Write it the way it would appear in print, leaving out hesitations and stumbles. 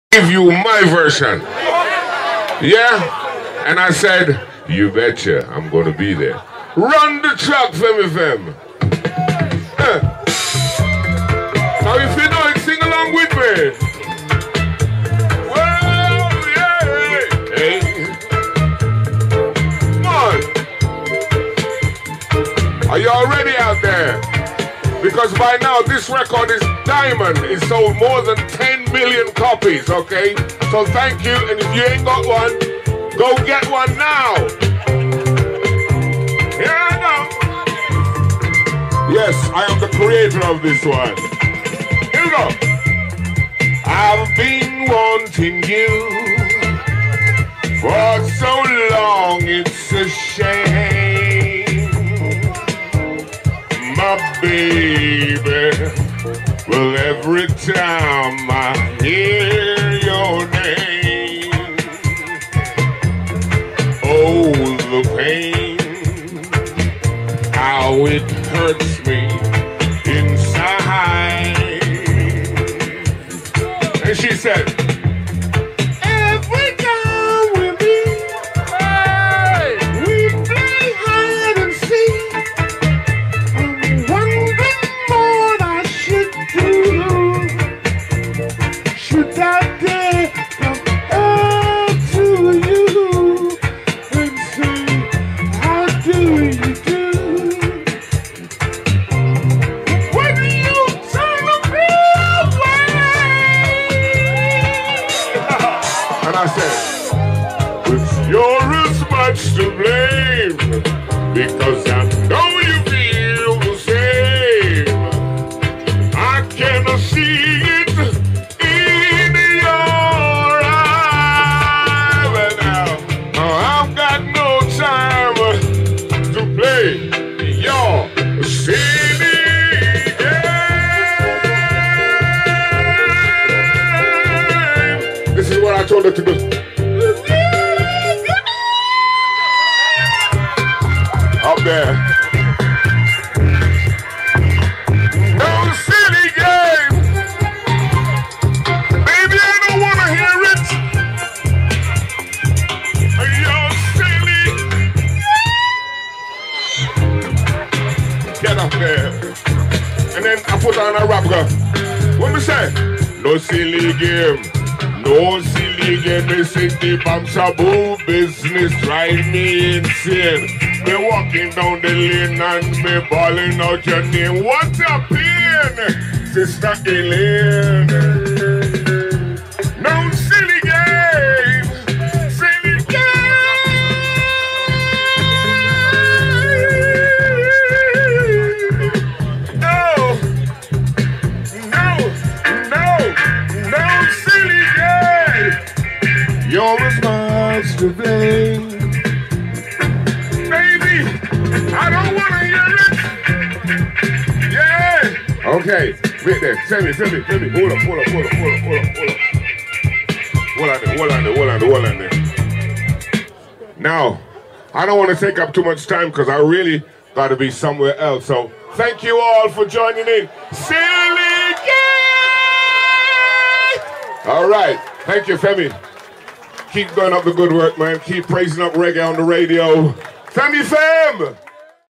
Give you my version. Yeah? And I said, you betcha, I'm gonna be there. Run the track, Femi. Now if you know it, sing along with me. Well, yeah. Hey. Come on. Are y'all ready out there? Because by now this record is diamond. It's sold more than 10 million copies, okay? So thank you, and if you ain't got one, go get one now. Here I go. Yes, I am the creator of this one. Here we go. I've been wanting you for so long, it's a shame. My baby, well, every time I hear your name, oh, the pain, how it hurts me inside. And she said, every time we meet, hey, we play hide and seek. I'm wondering what I should do. Should I dare come up to you and say, how do you do? When you turn me away. And I said, but you're as much to blame, because I know you feel the same. I cannot see it in your eyes. But now I've got no time to play your silly game. This is what I told her to do. Up there. No silly game. Baby, I don't want to hear it. You're silly. Get up there. And then I put on a rap girl. What me say? No silly game. No silly game. They say the bam-saboo business drive me insane. Me walking down the lane and me balling out your name. What a pain, Sister Elaine. No silly game, silly game. No, silly game. You're as much to blame. I don't want to hear it. Yeah. Okay. Wait there. Send me. Hold up. Hold on there. Now, I don't want to take up too much time because I really got to be somewhere else. So, thank you all for joining in. Silly game! All right. Thank you, Femi. Keep going up the good work, man. Keep praising up reggae on the radio. Femi Fem!